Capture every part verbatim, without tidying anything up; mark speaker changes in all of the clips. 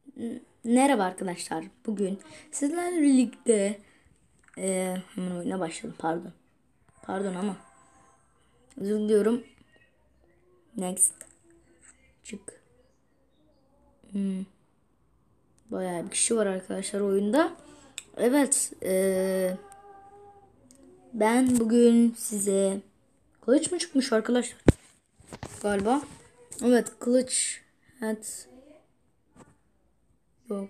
Speaker 1: Merhaba arkadaşlar. Bugün sizlerle birlikte e, hemen oyuna başladım. Pardon. Pardon ama özür diliyorum. Next. Çık. Hmm. Bayağı bir kişi var arkadaşlar oyunda. Evet. E, ben bugün size kılıç mı çıkmış arkadaşlar? Galiba. Evet, kılıç. Evet. Yok.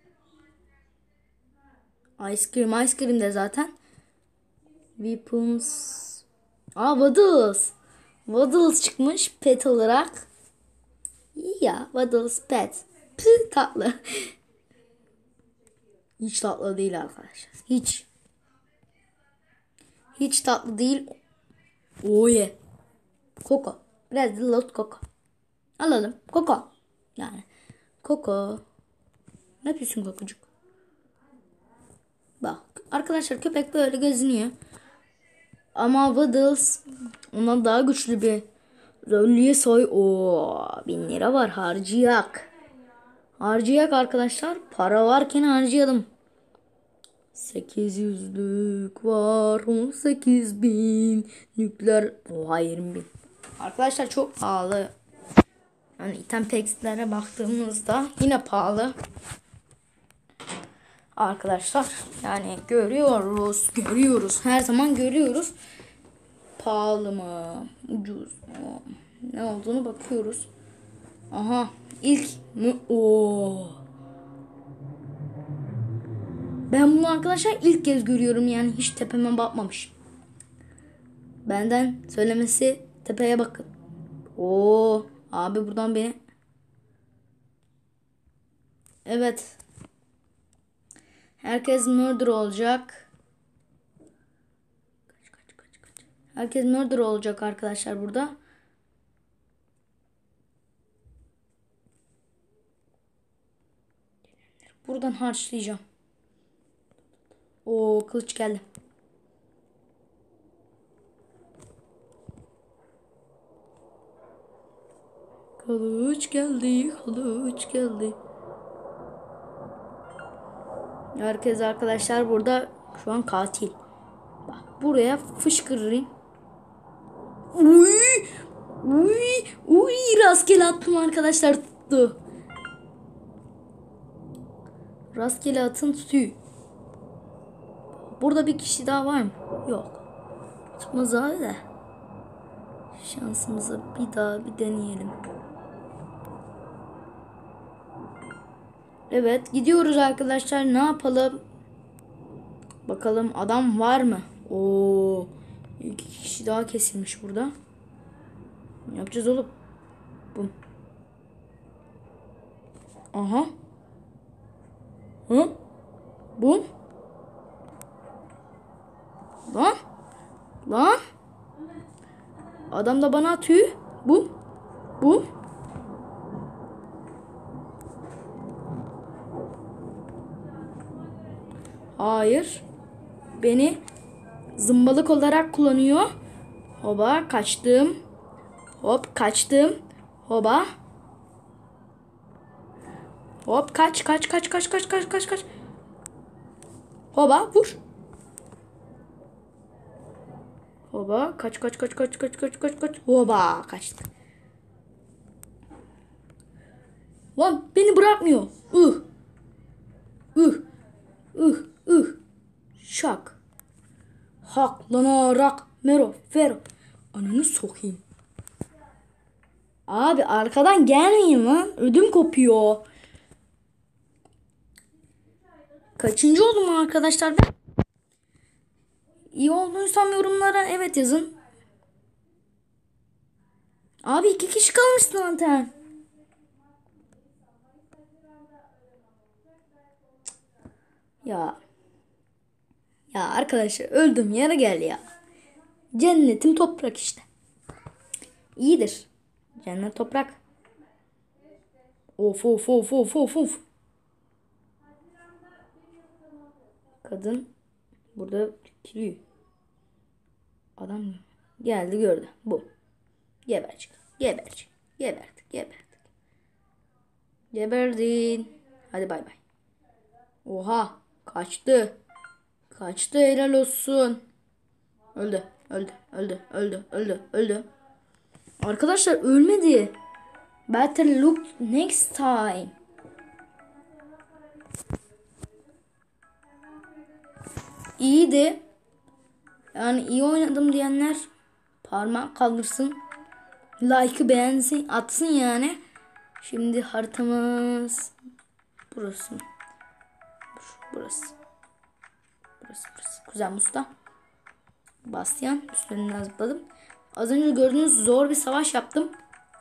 Speaker 1: Ice cream. Ice cream de zaten. Weapons. Aa, Waddles. Waddles çıkmış pet olarak. İyi ya. Waddles pet. Pü, tatlı. Hiç tatlı değil arkadaşlar. Hiç. Hiç tatlı değil. Oh yeah. Koko. Biraz da lot Koko. Alalım. Koko. Yani. Koko. Ne yapıyorsun kokucuk? Bak. Arkadaşlar köpek böyle geziniyor. Ama Waddles ondan daha güçlü bir rölye soy. Oo, bin lira var, harcayak. Harcayak arkadaşlar. Para varken harcayalım. sekiz yüzlük var. on sekiz bin. Nükleer. Oha, yirmi bin. Arkadaşlar çok pahalı. Yani item pack'lere baktığımızda yine pahalı. Arkadaşlar yani görüyoruz. Görüyoruz. Her zaman görüyoruz. Pahalı mı? Ucuz mu? Ne olduğunu bakıyoruz. Aha. İlk mi? Oo. Ben bunu arkadaşlar ilk kez görüyorum, yani hiç tepeme bakmamış. Benden söylemesi tepeye bakın. Oo, abi buradan beni. Evet. Herkes murder olacak. Kaç kaç kaç kaç. Herkes murder olacak arkadaşlar burada. Buradan harçlayacağım. Oo, kılıç geldi. Kılıç geldi, kılıç geldi. Herkes arkadaşlar burada şu an katil. Bak, buraya fışkırırım. Uy! Uy! Uy! Rastgele attım arkadaşlar, tuttu. Rastgele atın tutuyor. Burada bir kişi daha var mı? Yok. Tutmaz abi de. Şansımızı bir daha bir deneyelim. Evet, gidiyoruz arkadaşlar. Ne yapalım? Bakalım adam var mı? Oo, iki kişi daha kesilmiş burada. Ne yapacağız oğlum? Bum. Aha. Hı? Bum. Lan. Lan. Adam da bana atıyor. Bum. Bum. Hayır. Beni zımbalık olarak kullanıyor. Hoba kaçtım. Hop kaçtım. Hoba. Hop kaç kaç kaç kaç kaç kaç kaç kaç. Hoba vur. Hoba kaç kaç kaç kaç kaç kaç kaç kaç. Hoba kaçtık. Lan beni bırakmıyor. Uh. Uh. Uh. Uh. Şak. Haklanarak. Mero. Fero. Ananı sokayım. Abi arkadan gelmeyin lan. Ödüm kopuyor. Kaçıncı oldum arkadaşlar ben? İyi olduysam yorumlara evet yazın. Abi iki kişi kalmış zaten. Ya. Ya arkadaşlar öldüm yere gel ya. Cennetim toprak işte. İyidir. Cennet toprak. Of of of of of of. Kadın burada kiliyor. Adam geldi gördü. Bu. Gebercik. Gebercik. Geberdik. Geberdik. Geberdin. Hadi bay bay. Oha. Kaçtı. Kaçtı, helal olsun. Öldü. Öldü. Öldü. Öldü. Öldü. Öldü. Arkadaşlar ölmedi. Better look next time. İyiydi. Yani iyi oynadım diyenler parmak kaldırsın. Like'ı beğensin, atsın yani. Şimdi haritamız burası. Burası. Burası burası. Kuzey Musta. Bastian. Üstlerinden zıpladım. Az önce gördüğünüz zor bir savaş yaptım.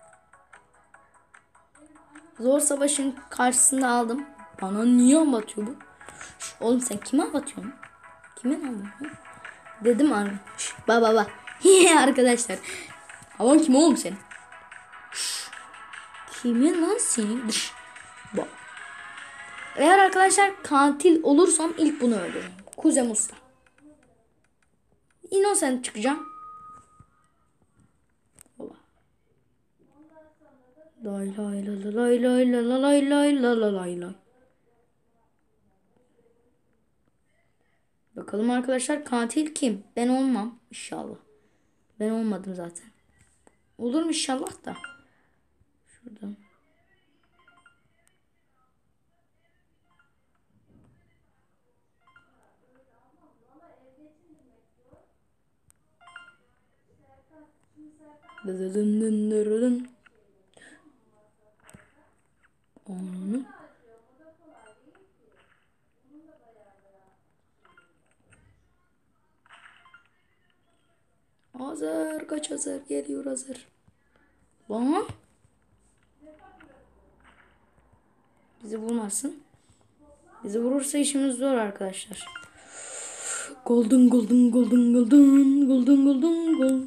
Speaker 1: Zor savaşın karşısında aldım. Bana niye anlatıyor bu? Şş, oğlum sen kime anlatıyorsun? Kime anlatıyorsun? Dedim abi. Baba baba. Arkadaşlar. Havan kim oğlum sen? Şş, kimin lan senin? Dış. Bak. Eğer arkadaşlar katil olursam ilk bunu öldürürüm. Kuzey Musta. Innocent çıkacağım. Baba. Lay lay lay lay lay lay lay lay lay lay lay. Bakalım arkadaşlar katil kim? Ben olmam inşallah. Ben olmadım zaten. Olur mu inşallah da. Şuradan. Dın dın dın dın. Onu. Hazır, kaç hazır, geliyor hazır. Bana. Bizi vurmasın. Bizi vurursa işimiz zor arkadaşlar. Golden golden golden golden golden golden golden.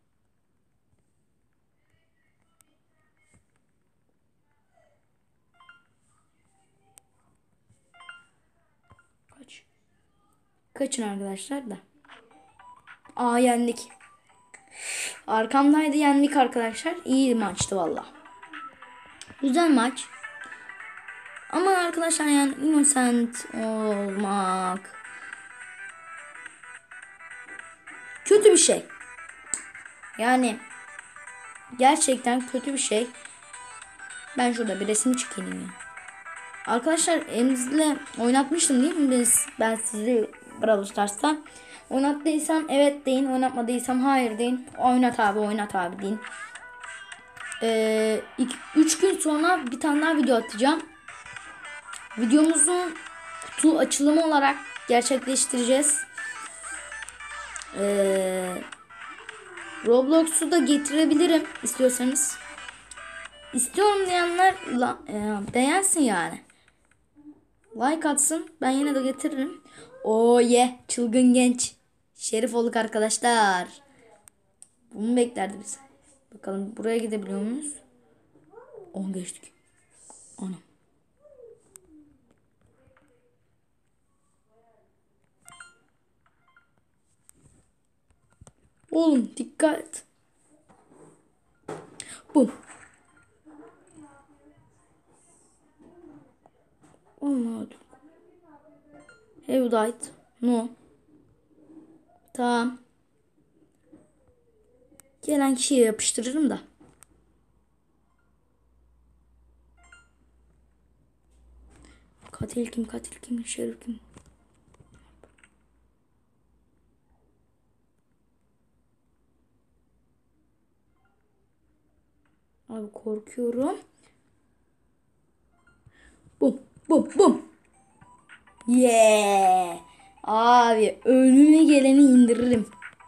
Speaker 1: Kaç. Kaçın arkadaşlar da. Aa yendik. Arkamdaydı, yendik arkadaşlar. İyi maçtı valla. Güzel maç. Ama arkadaşlar yani innocent olmak kötü bir şey. Yani gerçekten kötü bir şey. Ben şurada bir resim çekeyim ya. Arkadaşlar elimizle oynatmıştım değil mi biz? Ben sizi Brawl Stars'ta. Oynattıysam evet deyin. Oynatmadıysam hayır deyin. Oynat abi, oynat abi deyin. Ee, üç gün sonra bir tane daha video atacağım. Videomuzun kutu açılımı olarak gerçekleştireceğiz. Ee, Roblox'u da getirebilirim istiyorsanız. İstiyorum diyenler e, beğensin yani. Like atsın. Ben yine de getiririm. Oo ye yeah. Çılgın genç. Şerif olduk arkadaşlar. Bunu beklerdi biz. Bakalım buraya gidebiliyor muyuz? on geçtik. Anam. Oğlum dikkat. Bum. Olmadı. Have died. No. Tamam. Gelen kişiye yapıştırırım da. Katil kim? Katil kim? Şerif kim? Abi korkuyorum. Bum bum bum. Yeah. Abi önüme geleni indiririm.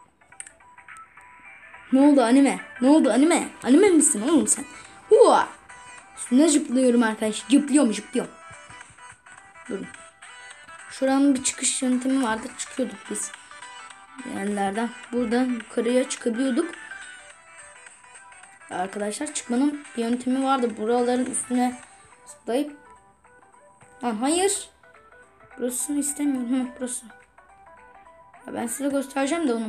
Speaker 1: Ne oldu anime? Ne oldu anime? Anime misin oğlum sen? Hua. Üstüne zıplıyorum arkadaş. Zıplıyorum zıplıyorum. Durun. Şuranın bir çıkış yöntemi vardı. Çıkıyorduk biz. Yerlerden. Buradan yukarıya çıkabiliyorduk. Arkadaşlar çıkmanın bir yöntemi vardı. Buraların üstüne zıplayıp. Lan hayır. Burasını istemiyorum. Hı, burası. Ya ben size göstereceğim de onu.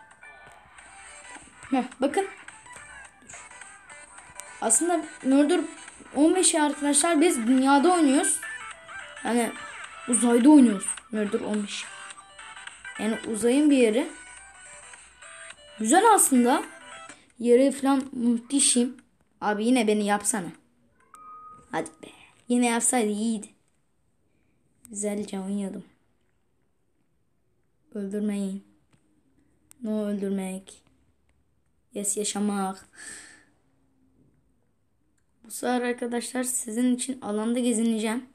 Speaker 1: Heh, bakın. Aslında Murder on beşi arkadaşlar biz dünyada oynuyoruz. Hani uzayda oynuyoruz. Murder on beş. Yani uzayın bir yeri. Güzel aslında. Yeri falan muhteşem. Abi yine beni yapsana. Hadi be. Yine yapsaydı iyiydi. Güzelce oynuyordum. Öldürmeyin. No öldürmek. Yes yaşamak. Bu sefer arkadaşlar sizin için alanda gezineceğim.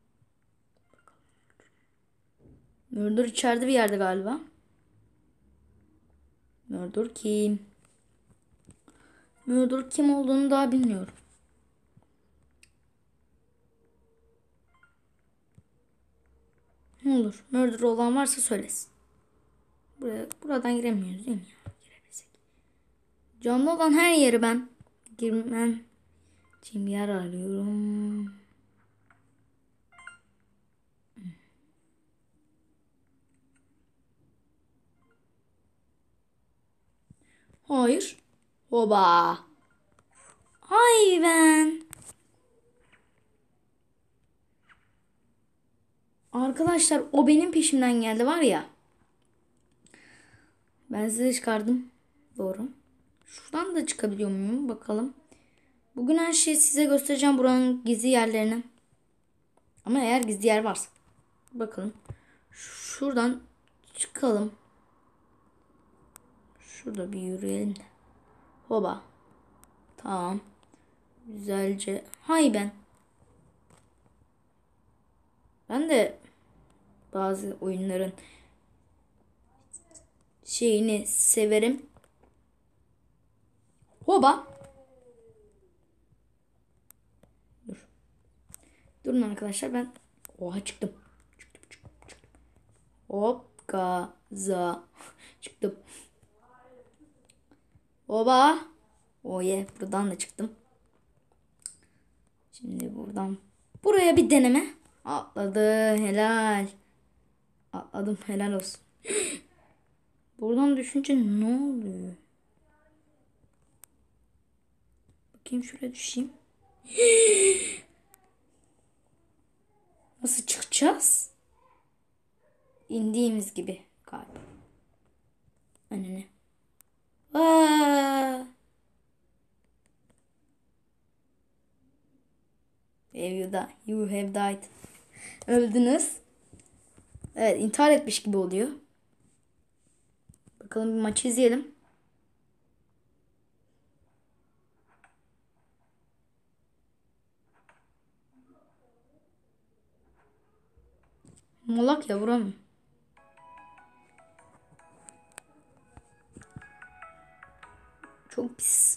Speaker 1: Murder içeride bir yerde galiba. Murder kim? Murder kim olduğunu daha bilmiyorum. Ne olur. Murder olan varsa söylesin. Buraya, buradan giremiyoruz değil mi? Girebilsek. Canlı olan her yeri ben girmem için bir yer arıyorum. Hayır. Hoba. Hay ben. Arkadaşlar o benim peşimden geldi var ya. Ben size çıkardım. Doğru. Şuradan da çıkabiliyor muyum? Bakalım. Bugün her şeyi size göstereceğim buranın gizli yerlerini. Ama eğer gizli yer varsa. Bakalım. Şuradan çıkalım. Şurada bir yürüyelim de. Hoba. Tamam. Güzelce. Hay ben. Ben de bazı oyunların şeyini severim. Hoba. Dur. Durun arkadaşlar ben. Oha çıktım. Çıktım çıktım çıktım. Hop gaza. Çıktım. Hoba. Oye buradan da çıktım. Şimdi buradan buraya bir deneme. Atladı helal. Atladım helal olsun. Buradan düşünce ne oluyor? Bakayım şuraya düşeyim. Nasıl çıkacağız? İndiğimiz gibi galiba. Önüne. Aa! You, die. You have died. Öldünüz. Evet intihar etmiş gibi oluyor. Bakalım bir maçı izleyelim. Molak ya vuramıyor. Çok pis.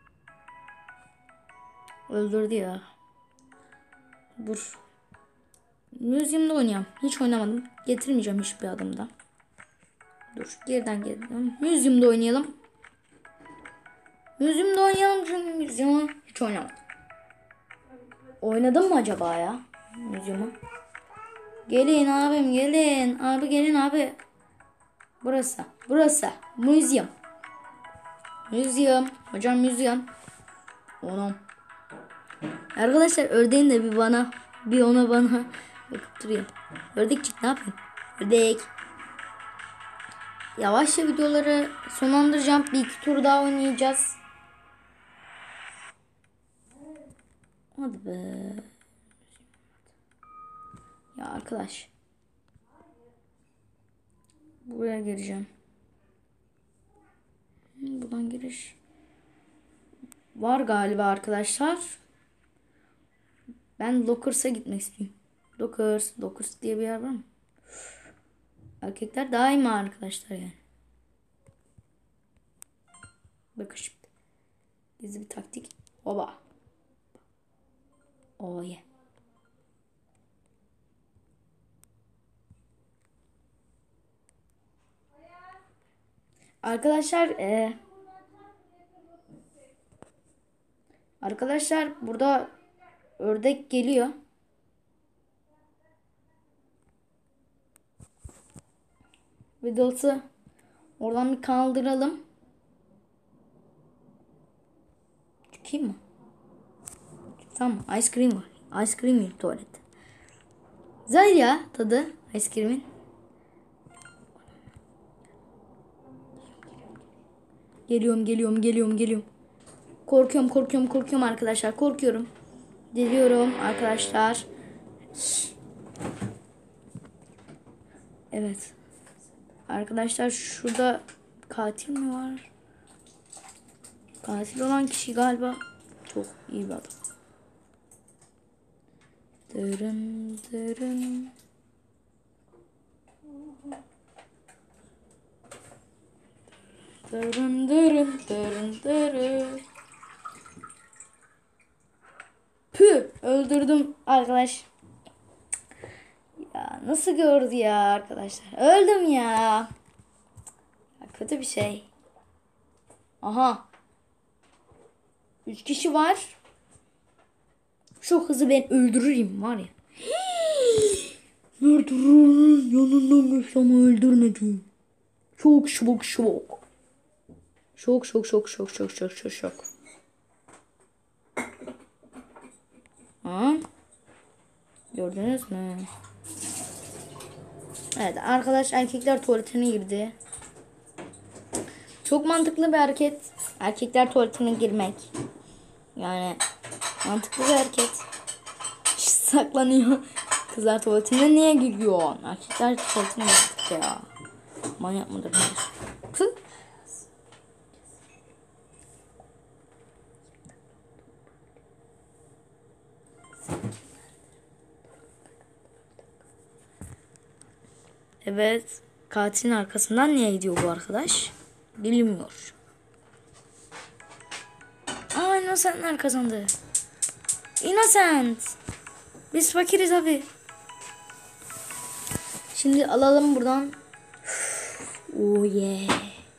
Speaker 1: Öldürdü ya. Dur. Museum'da oynayalım. Hiç oynamadım. Getirmeyeceğim hiçbir adımda. Dur. Geriden geriden. Museum'da oynayalım. Museum'da oynayalım çünkü Museum'a hiç oynamadım. Oynadım mı acaba ya? Museum'a. Gelin abim gelin. Abi gelin abi. Burası. Burası. Museum. Museum. Hocam museum. Onam. Arkadaşlar ördeğin de bir bana bir ona bana bakıp duruyor. Ördekçik ne yapayım? Ördek. Yavaşça videoları sonlandıracağım. Bir iki tur daha oynayacağız. Hadi be. Ya arkadaş. Buraya gireceğim. Buradan giriş. Var galiba arkadaşlar. Ben Lockers'a gitmek istiyorum. Lockers. Lockers diye bir yer var mı? Erkekler daima arkadaşlar yani. Bakın şimdi. Gizli bir taktik. Oba. Oh yeah. Arkadaşlar e, arkadaşlar burada ördek geliyor. Vidals'ı oradan bir kaldıralım. Çıkayım mı? Tamam. Ice cream var. Ice cream yok tuvalet. Güzel ya tadı ice cream'in. Geliyorum geliyorum geliyorum geliyorum. Korkuyorum korkuyorum korkuyorum arkadaşlar korkuyorum. Geliyorum arkadaşlar. Evet. Arkadaşlar şurada katil mi var? Katil olan kişi galiba çok iyi bir adam. Dırın dırın. Dırın dırın dırın dırın. Pü öldürdüm arkadaş. Ya nasıl gördü ya arkadaşlar? Öldüm ya. Ya kötü bir şey. Aha. Üç kişi var. Çok hızlı ben öldürürüm var ya. Öldürürüm. Yanındaymış ama öldürmedim. Şok şok şok. Şok şok şok şok şok şok şok şok. Ha? Gördünüz mü? Evet arkadaş erkekler tuvaletine girdi. Çok mantıklı bir hareket. Erkekler tuvaletine girmek. Yani mantıklı bir hareket. Saklanıyor. Kızlar tuvaletine niye giriyor? Erkekler tuvaletine girdik ya. Manyak mıdır? Evet. Katilin arkasından niye gidiyor bu arkadaş? Bilinmiyor. Aa Innocent'ler kazandı. Innocent. Biz fakiriz abi. Şimdi alalım buradan. Oh yeah.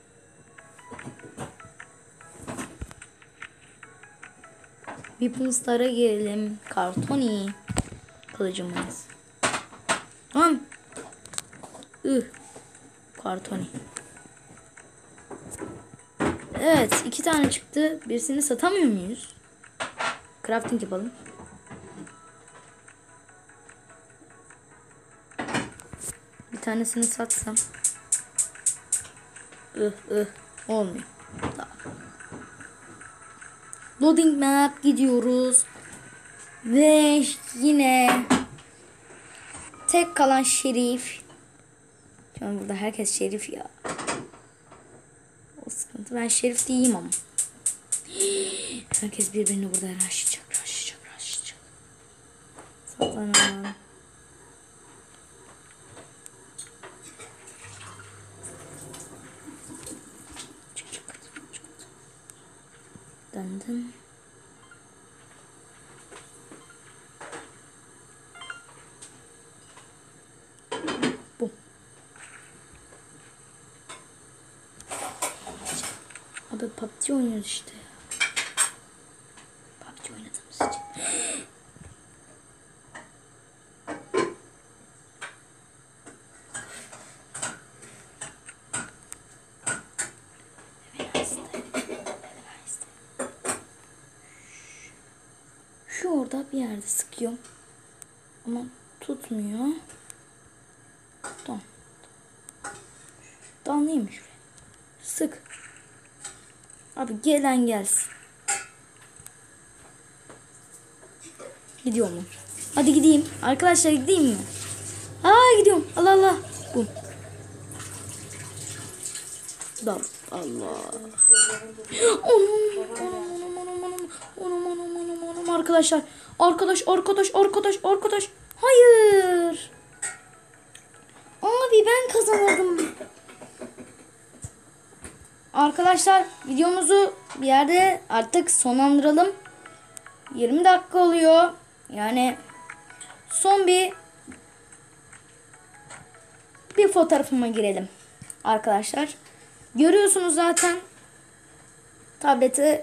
Speaker 1: Weapons'lara gelelim. Kartoni. Kılıcımız. Lan. Ih. Kartoni. Evet. iki tane çıktı. Birisini satamıyor muyuz? Crafting yapalım. Bir tanesini satsam. Ih ih. Olmuyor. Tamam. Loading map gidiyoruz. Ve yine tek kalan Şerif. Şu an burada herkes Şerif ya. O sıkıntı. Ben Şerif değilim ama. Herkes birbirini burada raşlayacak, raşlayacak, raşlayacak. Saklanalım. Çık çık çık. Döndüm. Bu. Abi P U B G oynuyoruz işte. P U B G oynadığımız için. Şu orada bir yerde sıkıyorum. Ama tutmuyor. Tamam. Damlayayım şuraya. Sık. Abi gelen gelsin. Gidiyor mu? Hadi gideyim. Arkadaşlar gideyim mi? Aa gidiyorum. Allah Allah. Bu. Dal. Allah. Arkadaşlar. Arkadaş arkadaş arkadaş arkadaş. Hayır. Abi ben kazanırdım. Arkadaşlar videomuzu bir yerde artık sonlandıralım. yirmi dakika oluyor. Yani son bir bir fotoğrafıma girelim. Arkadaşlar. Görüyorsunuz zaten tableti.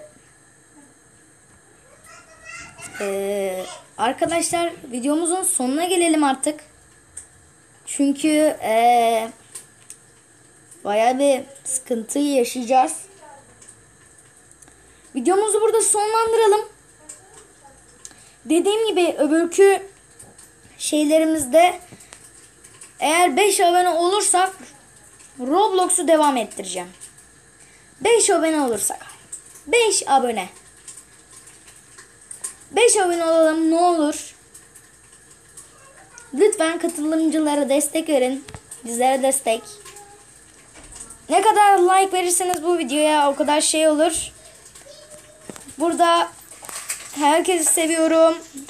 Speaker 1: Ee, arkadaşlar videomuzun sonuna gelelim artık. Çünkü ee, bayağı bir sıkıntı yaşayacağız. Videomuzu burada sonlandıralım. Dediğim gibi öbürkü şeylerimizde eğer beş abone olursak Roblox'u devam ettireceğim. beş abone olursak. beş abone. beş abone olalım ne olur. Lütfen katılımcılara destek verin. Bizlere destek. Ne kadar like verirseniz bu videoya o kadar şey olur. Burada herkesi seviyorum.